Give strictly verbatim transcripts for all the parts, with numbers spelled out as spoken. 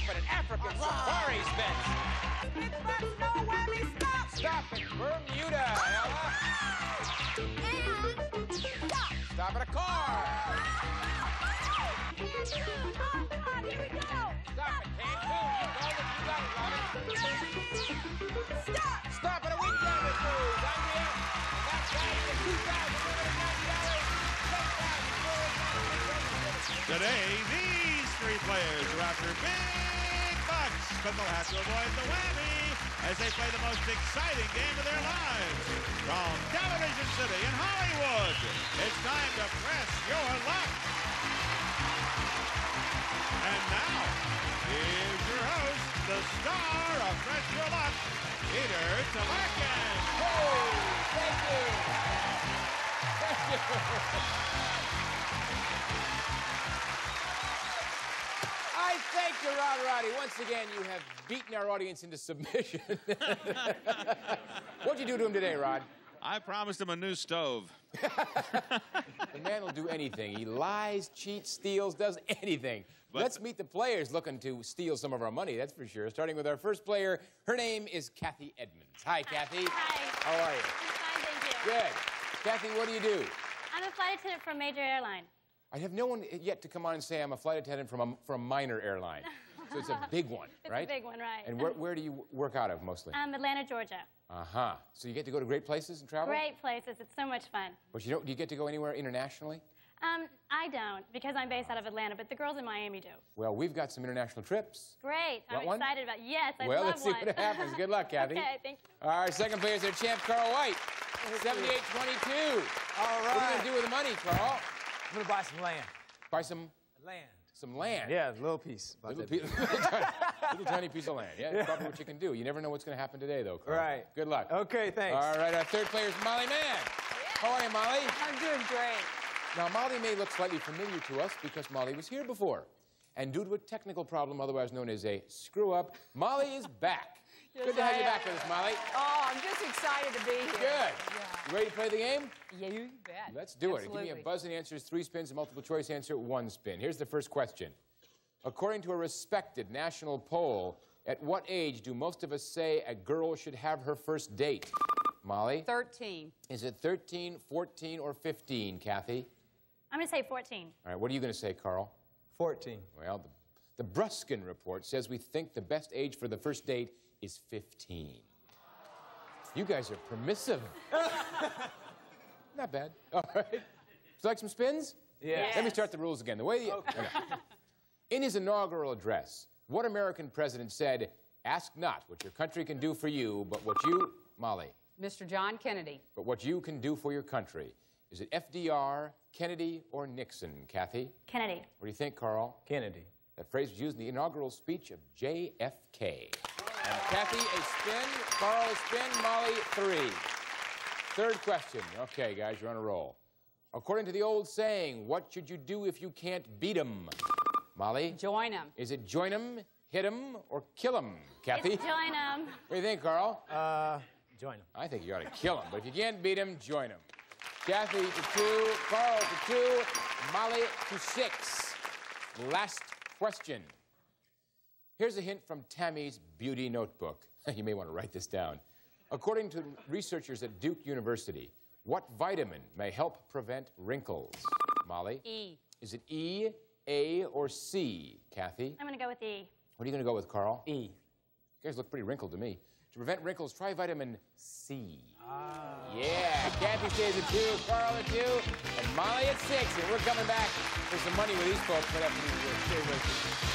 at an African safari, Spence. Spence Bucks, no whammy, stop. Stop at Bermuda, Ella. And stop. Stop at a car. Cancun. Oh, come on, here we go. Stop at Cancun. You called it, you got it, Robin. Stop. Stop at a weekend with Booze, Andrea. And that's valued at two thousand one hundred ninety dollars. ten thousand four hundred ninety dollars. Today, these three players are after big bucks, but they'll have to avoid the whammy as they play the most exciting game of their lives. From Television City in Hollywood, it's time to press your luck. And now, here's your host, the star of Press Your Luck, Peter Talakin. Oh, thank you. Thank you. I thank you, Rod Roddy. Once again, you have beaten our audience into submission. What'd you do to him today, Rod? I promised him a new stove. The man will do anything. He lies, cheats, steals, does anything. But let's meet the players looking to steal some of our money, that's for sure. Starting with our first player. Her name is Cathy Edmonds. Hi, Cathy. Hi. How are you? I'm fine, thank you. Good. Cathy, what do you do? I'm a flight attendant for a major airline. I have no one yet to come on and say I'm a flight attendant from a, from a minor airline. So it's a big one, it's right? It's a big one, right. And where, where do you work out of mostly? Um, Atlanta, Georgia. Uh-huh. So you get to go to great places and travel? Great places. It's so much fun. But you don't, do you get to go anywhere internationally? Um, I don't, because I'm based out of Atlanta, but the girls in Miami do. Well, we've got some international trips. Great. I'm Want one? excited about it. Yes, I well, love let's see one. what happens. Good luck, Cathy. Okay, thank you. Our second player is our champ, Karl White. seventy-eight twenty-two. All right. What are you going to do with the money, Karl? I'm going to buy some land. Buy some Land. some land. Yeah, a little piece. About Little, that piece, little, tiny, little tiny piece of land. Yeah, that's probably what you can do. You never know what's going to happen today, though, Karl. Right. Good luck. Okay, thanks. All right, our third player is Molly Mann. Yeah. How are you, Molly? I'm doing great. Now, Molly may look slightly familiar to us because Molly was here before. And due to a technical problem, otherwise known as a screw-up, Molly is back. Yes, Good to have I you am. back with us, Molly. Oh, I'm just excited to be here. Good. Yeah. You ready to play the game? Yeah, you bet. Let's do it. Absolutely. Give me a buzz and answers, three spins, a multiple choice answer, one spin. Here's the first question. According to a respected national poll, at what age do most of us say a girl should have her first date? Molly? thirteen. Is it thirteen, fourteen, or fifteen, Cathy? I'm going to say fourteen. All right, what are you going to say, Karl? fourteen. Well, the, the Bruskin report says we think the best age for the first date is fifteen. You guys are permissive. Not bad. All right. Would you like some spins? Yeah. Let me start the rules again. The way the, okay. In his inaugural address, what American president said, "Ask not what your country can do for you, but what you," Molly, Mister John Kennedy. "but what you can do for your country." Is it F D R, Kennedy, or Nixon, Cathy? Kennedy. What do you think, Karl? Kennedy. That phrase was used in the inaugural speech of J F K. And Cathy, a spin. Karl, a spin. Molly, three. Third question. Okay, guys, you're on a roll. According to the old saying, what should you do if you can't beat 'em? Molly? Join him. Is it join 'em, hit 'em, or kill 'em, Cathy? It's join 'em. What do you think, Karl? Uh, join him. I think you ought to kill 'em, but if you can't beat 'em, join 'em. Cathy to two, Karl to two, Molly to six. Last question. Here's a hint from Tammy's beauty notebook. You may want to write this down. According to researchers at Duke University, what vitamin may help prevent wrinkles? Molly? E. Is it E, A, or C, Cathy? I'm going to go with E. What are you going to go with, Karl? E. You guys look pretty wrinkled to me. To prevent wrinkles, try vitamin C. Ah. Yeah, Cathy stays at two, Karl at two, and Molly at six. And we're coming back for some money with these folks right after these words. Stay with us.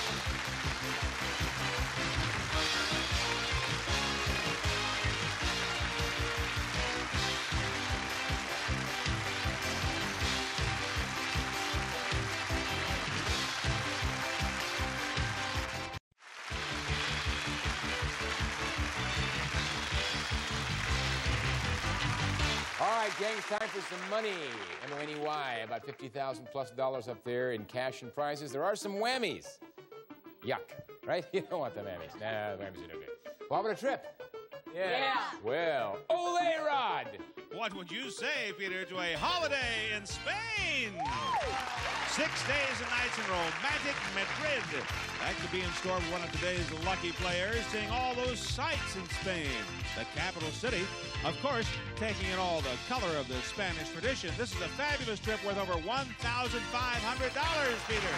All right, gang, it's time for some money. M O N E Y, about fifty thousand plus dollars up there in cash and prizes. There are some whammies. Yuck, right? You don't want the whammies. Nah, the whammies are no good. Well, how about a trip? Yeah. Yeah. Well, ole Rod! what would you say, Peter, to a holiday in Spain? Six days and nights in romantic Madrid. That could be in store for one of today's lucky players, seeing all those sights in Spain, the capital city. Of course, taking in all the color of the Spanish tradition. This is a fabulous trip worth over one thousand five hundred dollars, Peter.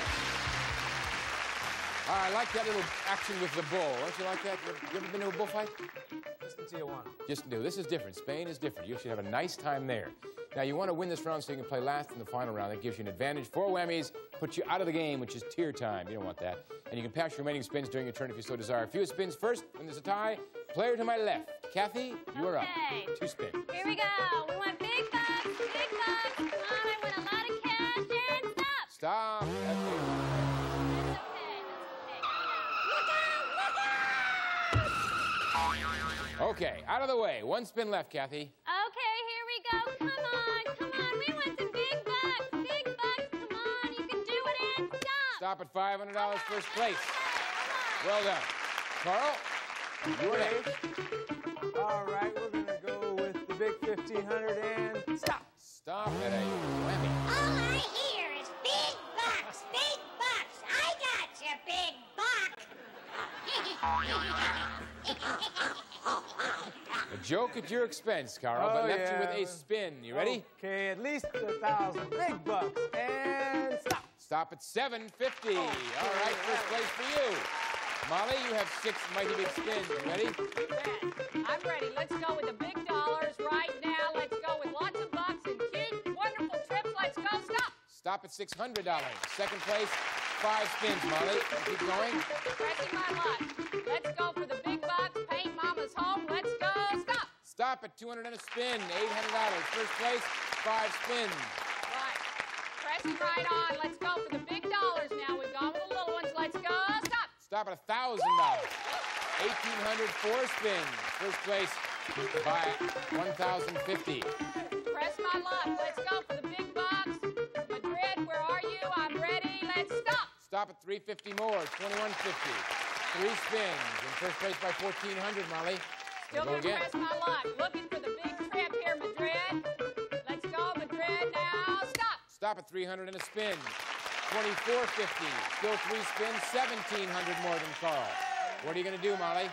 Uh, I like that little action with the bull. Don't you like that? You ever been to a bullfight? Just in Tijuana. Just do. This is different. Spain is different. You should have a nice time there. Now, you want to win this round so you can play last in the final round. That gives you an advantage. Four whammies puts you out of the game, which is tier time. You don't want that. And you can pass your remaining spins during your turn if you so desire. Fewest spins first. When there's a tie, player to my left. Kathy, you are up. Okay. Two spins. Here we go. We want big bucks, big bucks. Come on, I want a lot of cash and stop. Stop. That's it. That's okay. That's okay. Look out! Okay, out of the way. One spin left, Kathy. Okay, here we go. Come on, come on. We want some big bucks, big bucks. Come on, you can do it and stop. Stop at five hundred dollars first place. Come on. Well done. Carl, you are next. All right, we're going to go with the big fifteen hundred and stop. Stop at a whammy. All I hear is big bucks, big bucks. I got you, big buck. A joke at your expense, Carl, but Oh, left yeah. you with a spin. You ready? Okay, at least a thousand big bucks and stop. Stop at seven fifty. All right, first place for you. Molly, you have six mighty big spins. You ready? You bet. I'm ready. Let's go with the big dollars right now. Let's go with lots of bucks and cute, wonderful trips. Let's go. Stop. Stop at six hundred dollars. Second place, five spins, Molly. Keep going. Pressing my luck. Let's go for the big bucks. Paint Mama's home. Let's go. Stop. Stop at two hundred and a spin, eight hundred dollars. First place, five spins. Right. Pressing right on. Let's go for the big dollars now. We've gone with the little ones. Let's go. Stop. Stop at one thousand dollars. eighteen hundred, four spins. First place by one thousand fifty. Press my luck. Let's go for the big bucks. Madrid, where are you? I'm ready. Let's stop. Stop at three fifty more, twenty-one fifty. Three spins. In first place by fourteen hundred, Molly. Still Go gonna again. press my luck. Looking for the big trip here, Madrid. Let's go, Madrid now. Stop. Stop at three hundred and a spin. twenty-four fifty. Still three spins, seventeen hundred more than Carl. What are you going to do, Molly?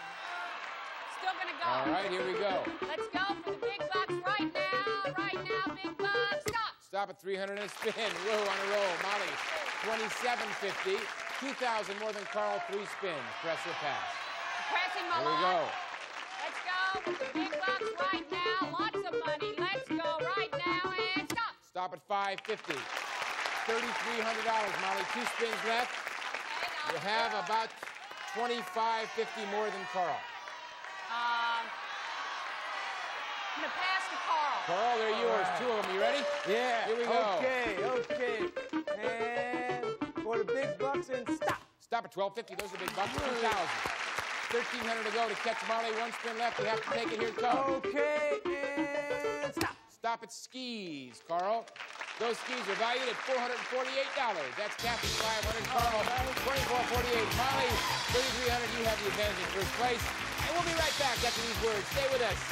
Still gonna go. All right, here we go. Let's go for the big bucks right now. Right now, big bucks. Stop. Stop at three hundred and a spin. Woo, on a roll. Molly, twenty-seven fifty. two thousand more than Carl, three spins. Press or pass. Pressing my Here we luck. go. Let's go with the big bucks right now. Lots of money. Let's go right now and stop. Stop at five fifty. thirty-three hundred dollars, Molly. Two spins left. Okay, You now. have about twenty-five fifty more than Carl. Um, I'm gonna pass to Carl. Carl, they're yours. Two of them. You ready? Yeah. Here we go. Okay, okay. And for the big bucks and stop. Stop at twelve fifty. Those are big bucks. two thousand. thirteen hundred to go to catch Molly. One spin left. You have to take it. Here it comes. Okay, and stop. Stop at skis, Carl. Those skis are valued at four hundred forty-eight dollars. That's Cathy, five hundred dollars. Carl, twenty-four forty-eight. Molly, thirty-three hundred dollars. You have the advantage in first place. And we'll be right back after these words. Stay with us.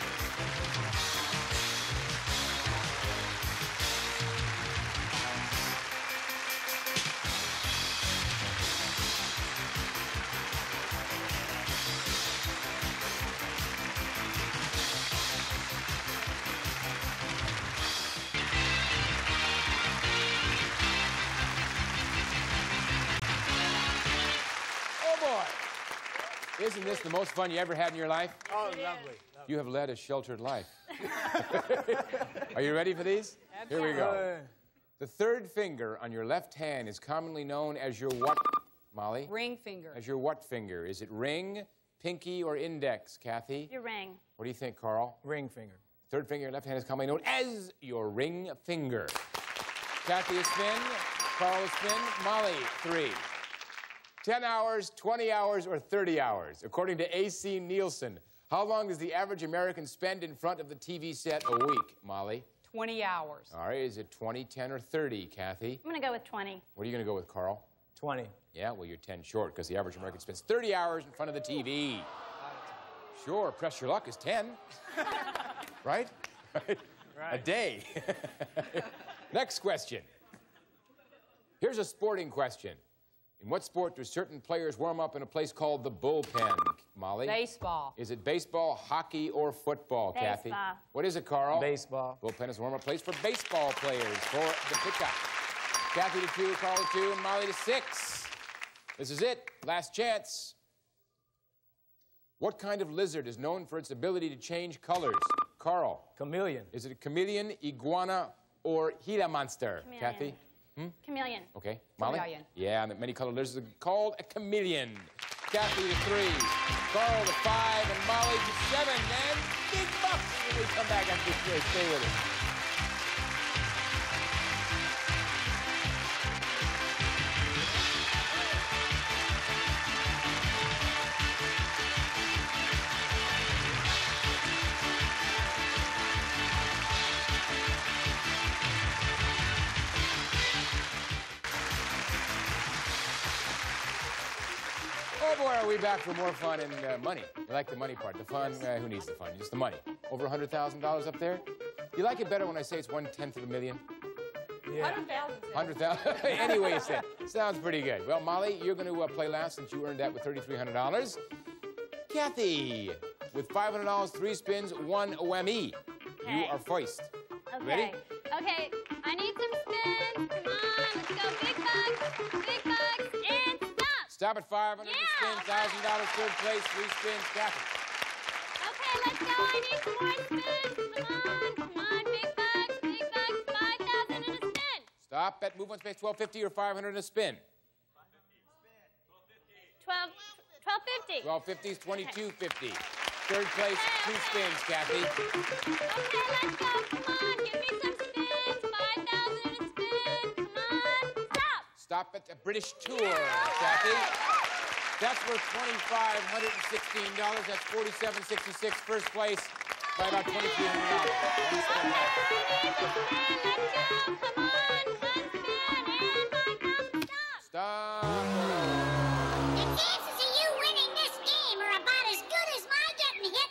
Oh, boy. Isn't this the most fun you ever had in your life? Oh, lovely. lovely. You have led a sheltered life. Are you ready for these? Here we go. Uh, The third finger on your left hand is commonly known as your what, Molly? Ring finger. As your what finger? Is it ring, pinky, or index, Kathy? Your ring. What do you think, Carl? ring finger. Third finger on your left hand is commonly known as your ring finger. Kathy, a spin. Carl, a spin. Molly, three. ten hours, twenty hours, or thirty hours? According to A C Nielsen, how long does the average American spend in front of the T V set a week, Molly? twenty hours. All right, is it twenty, ten, or thirty, Kathy? I'm gonna go with twenty. What are you going to go with, Carl? twenty. Yeah, well, you're ten short because the average American spends thirty hours in front of the T V. Sure, press your luck is ten. Right? right? Right. A day. Next question. Here's a sporting question. In what sport do certain players warm up in a place called the bullpen, Molly? Baseball. Is it baseball, hockey, or football, Kathy? Baseball. What is it, Carl? Baseball. Bullpen is a warm-up place for baseball players for the pickup. Kathy to two, Carl to two, and Molly to six. This is it. Last chance. What kind of lizard is known for its ability to change colors? Carl. Chameleon. Is it a chameleon, iguana, or Gila monster? Chameleon. Kathy? Chameleon. Okay. Molly? Chameleon. Yeah, and the many colored lizards are called a chameleon. Kathy to three, Karl to five, and Molly to seven. And big bucks when we come back after this break. Stay with us. Oh boy, are we back for more fun and uh, money. You like the money part. The fun, uh, who needs the fun? Just the money. Over one hundred thousand dollars up there? You like it better when I say it's one-tenth of a million? Yeah. one hundred thousand. one hundred thousand? Anyway, you said. Sounds pretty good. Well, Molly, you're going to uh, play last since you earned that with thirty-three hundred dollars. Kathy, with five hundred dollars, three spins, one O M E. You Okay. are first. Okay. Ready? Okay. I need some spins. Come on. Let's go. Big bucks. Big bucks. And stop. Stop at five hundred Yeah, spin, one thousand dollars third place, three spins, Kathy. Okay, let's go. I need some more spins. Come on. Come on. Big bucks. Big bucks. five thousand and a spin. Stop at move one space, twelve fifty or five hundred and a spin. twelve. twelve fifty. twelve fifty is twenty-two fifty. Third place, two spins, Kathy. Okay, let's go. Come on. Give me some spins. five thousand and a spin. Come on. Stop. Stop at the British Tour, Kathy. That's worth two thousand five hundred sixteen dollars. That's forty-seven sixty-six. First place by about twenty-three hundred dollars. One spin left. I need the spin. Let's go. Come on. One spin and five thousand. Stop. Stop. The chances of you winning this game are about as good as my getting hit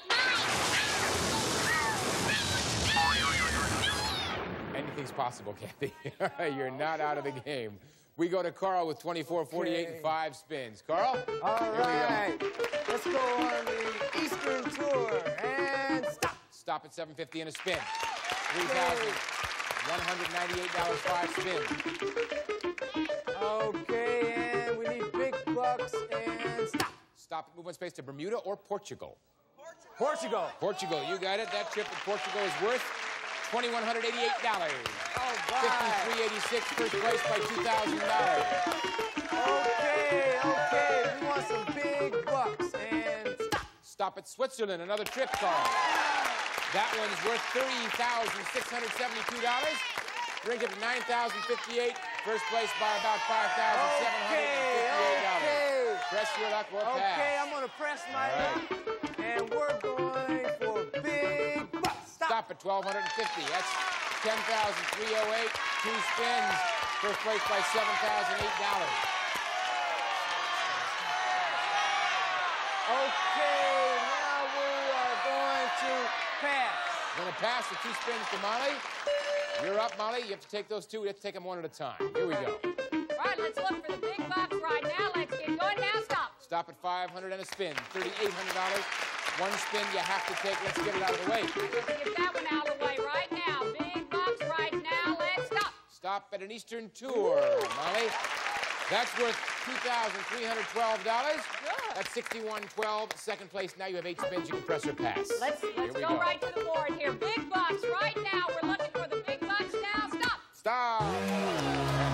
by. Anything's possible, Kathy. You're not out of the game. We go to Karl with twenty-four forty-eight and five spins. Karl? All Here we go. right. Let's go on the Eastern Tour. And stop. Stop at seven fifty and a spin. three thousand one hundred ninety-eight dollars, five spins. Okay, and we need big bucks and stop. Stop at move one space to Bermuda or Portugal. Portugal. Portugal, you got it. That trip to Portugal is worth two thousand one hundred eighty-eight dollars. All right. fifty-three eighty-six, first place by two thousand dollars. Okay, okay. We want some big bucks and stop. Stop at Switzerland, another trip, Karl. That one's worth three thousand six hundred seventy-two dollars. Bring it to nine thousand fifty-eight, first place by about five thousand seven hundred fifty-eight dollars. Okay, Press your luck or okay. pass. Okay, I'm gonna press my All right. luck, and we're going for big bucks. Stop. Stop at twelve fifty. That's ten thousand three hundred eight. Two spins. First place by seven thousand eight dollars. Okay, now we are going to pass. Going to pass the two spins to Molly. You're up, Molly. You have to take those two. We have to take them one at a time. Here we go. All right, let's look for the big bucks right now. Let's get going now. Stop. Stop at five hundred and a spin. thirty-eight hundred dollars. One spin you have to take. Let's get it out of the way. Let's get that one out of the way right now. Big bucks right now. Let's stop. Stop at an Eastern Tour, Molly. That's worth two thousand three hundred twelve dollars. Good. That's sixty-one twelve. Second place. Now you have eight spins. You can press or pass. Let's Here let's we go, right to the board here. Big bucks right now. We're looking for the big bucks now. Stop. Stop.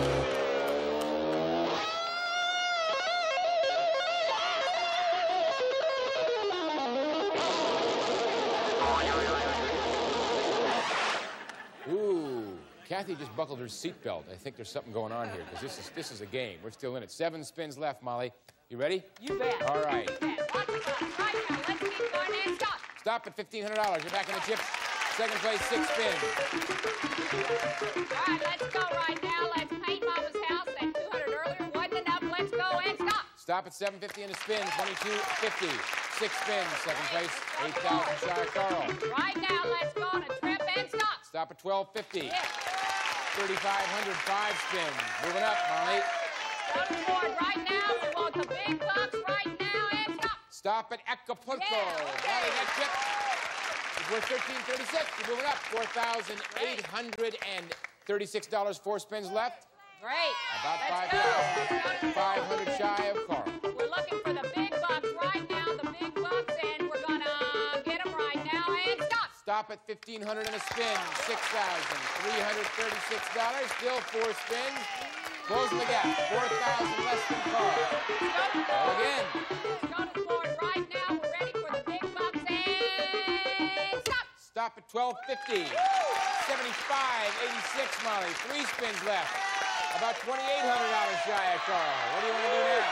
Ooh, Kathy just buckled her seatbelt. I think there's something going on here because this is this is a game. We're still in it. Seven spins left, Molly. You ready? You bet. All right. You bet. Lots of bucks right now. Let's keep going and stop. Stop at fifteen hundred dollars. You're back in the chips. Second place, six spins. All right, let's go right now. Let's paint Mama's house. That two hundred earlier wasn't enough. Let's go and stop. Stop at seven fifty in a spin, twenty-two fifty. Six spins, second place, eight thousand shy of Karl. Right now, let's go on a trip and stop. Stop at twelve fifty. Yeah. thirty-five hundred, five spins. Moving up, Molly. Go to the board right now. We want the big bucks right now and stop. Stop at Acapulco. Yeah, okay. Molly, that trip is worth thirteen thirty-six. You're moving up, four thousand eight hundred thirty-six dollars. Four spins left. Great. About Let's five thousand five hundred shy of Karl. We're looking for the big bucks right now, the big bucks, and we're going to get them right now and stop. Stop at fifteen hundred in a spin, six thousand three hundred thirty-six dollars. Still four spins. Closing the gap, four thousand less than Karl. Go again. Let's go to the board right now. We're ready for the big bucks and stop. Stop at twelve fifty. seventy-five eighty-six, Molly. Three spins left. About twenty-eight hundred dollars shy of Karl. What do you want to do now?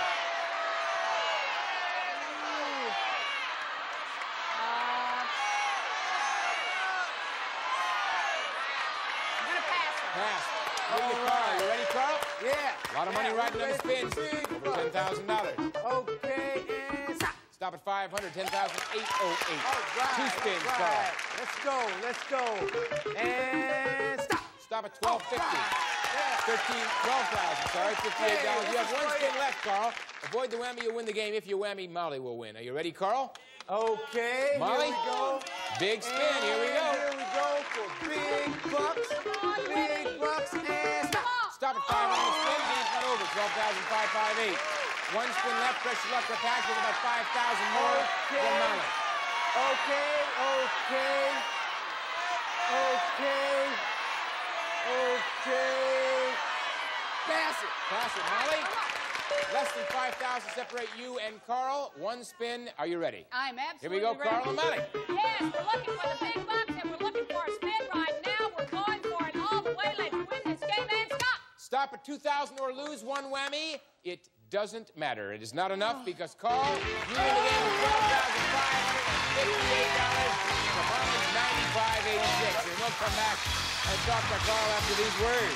I'm going to pass it. Pass. What do you, Karl? You ready, Karl? Yeah. A lot of money Yeah, riding on the spins. big Over ten thousand dollars. Okay, and stop. Stop at five hundred, ten thousand eight hundred eight. All right. Two spins, all Karl. right. Let's go. Let's go. And stop. Stop at twelve fifty. thirteen, twelve thousand, sorry, fifty-eight dollars. You have one spin left, Karl. Avoid the whammy, you win the game. If you whammy, Molly will win. Are you ready, Karl? Okay, Molly? here we go. Big spin, here we go. And Here we go for big bucks. Big bucks and stop. Stop at five hundred spin, game's not over, twelve thousand five hundred fifty-eight. One spin left, pressure luck for pass with about five thousand more Okay. than Molly. Okay, okay. Okay. Okay. Pass it. Pass it, Molly. Less than five thousand separate you and Karl. One spin, are you ready? I'm Here absolutely we go, ready. Karl and Molly. Yes, we're looking for the big bucks, and we're looking for a spin right now. We're going for it all the way. Let's win this game and stop. Stop at two thousand or lose one whammy. It doesn't matter. It is not enough because Karl, you win the game with twelve thousand five hundred fifty-eight dollars to Molly's ninety-five eighty-six. And we'll come back and talk to Karl after these words.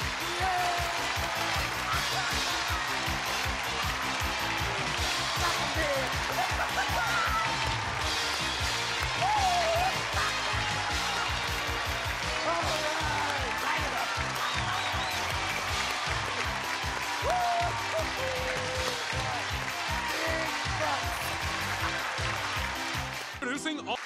Producing all.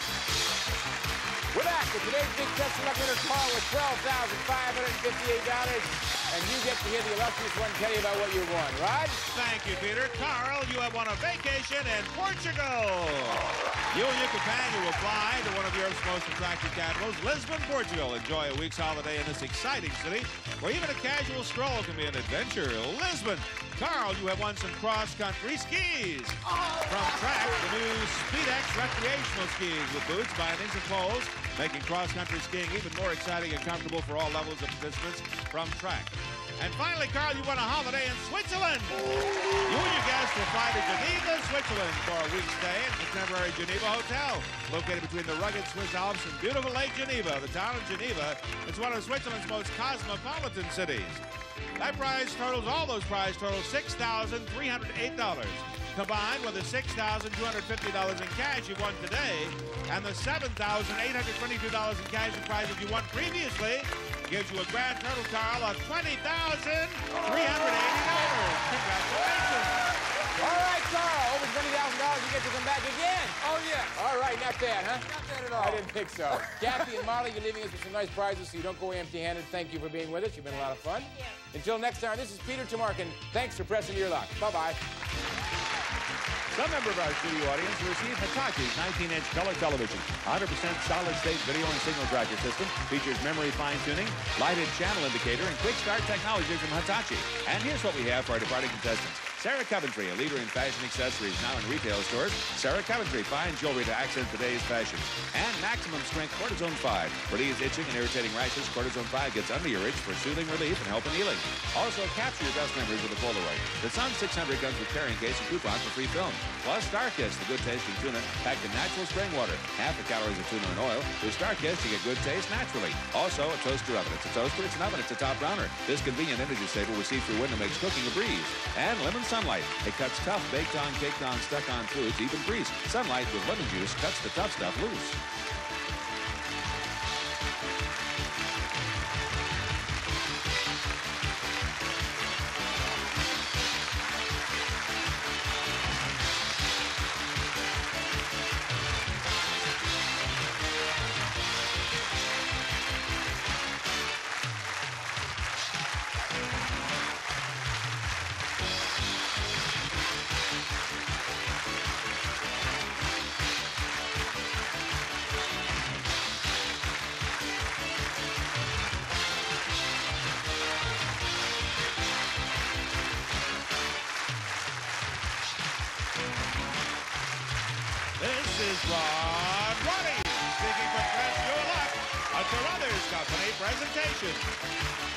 We're back with today's big test luck winner, Karl, with twelve thousand five hundred fifty-eight dollars. And you get to hear the illustrious one tell you about what you won. Rod? Thank you, Peter. Karl, you have won a vacation in Portugal. You and your companion will fly to one of Europe's most attractive capitals, Lisbon, Portugal. Enjoy a week's holiday in this exciting city where even a casual stroll can be an adventure. Lisbon. Karl, you have won some cross-country skis. From track, the new SpeedX recreational skis with boots, bindings, and poles, making cross-country skiing even more exciting and comfortable for all levels of participants from track. And finally, Karl, you won a holiday in Switzerland. You and your guests will fly to Geneva, Switzerland for a week's stay at the contemporary Geneva Hotel, located between the rugged Swiss Alps and beautiful Lake Geneva. The town of Geneva is one of Switzerland's most cosmopolitan cities. That prize totals, all those prizes total six thousand three hundred eight dollars. Combined with the six thousand two hundred fifty dollars in cash you won today and the seven thousand eight hundred twenty-two dollars in cash and prizes you won previously, gives you a grand total, Karl, of twenty thousand three hundred eighty dollars. Congratulations. All right, Karl, over twenty thousand dollars, you get to come back again. Oh, yeah. All right, not bad, huh? Not bad at all. I didn't think so. Cathy and Molly, you're leaving us with some nice prizes so you don't go empty-handed. Thank you for being with us. You've been a lot of fun. Thank you. Until next time, this is Peter Tamarkin. Thanks for pressing your luck. Bye-bye. Some member of our studio audience will receive Hitachi's nineteen inch color television. one hundred percent solid-state video and signal tracker system. Features memory fine-tuning, lighted channel indicator, and quick start technology from Hitachi. And here's what we have for our departing contestants. Sarah Coventry, a leader in fashion accessories, now in retail stores. Sarah Coventry, fine jewelry to accent today's fashion. And Maximum Strength Cortisone five. Relieves itching and irritating rashes. Cortisone five gets under your itch for soothing relief and help in healing. Also, capture your best memories with a Polaroid. The Sun six hundred comes with carrying case and coupon for free film. Plus, Starkiss, the good-tasting tuna, packed in natural spring water. Half the calories of tuna and oil. With Starkiss, you get good taste naturally. Also, a toaster oven. It's a toaster, it's an oven, it's a top browner. This convenient energy saver with see-through window makes cooking a breeze. And lemon Sunlight. It cuts tough, baked on, caked on, stuck on foods, even grease. Sunlight with lemon juice cuts the tough stuff loose. This is Ron Ronnie, speaking for Fresh Your Luck, a Carruthers Company presentation.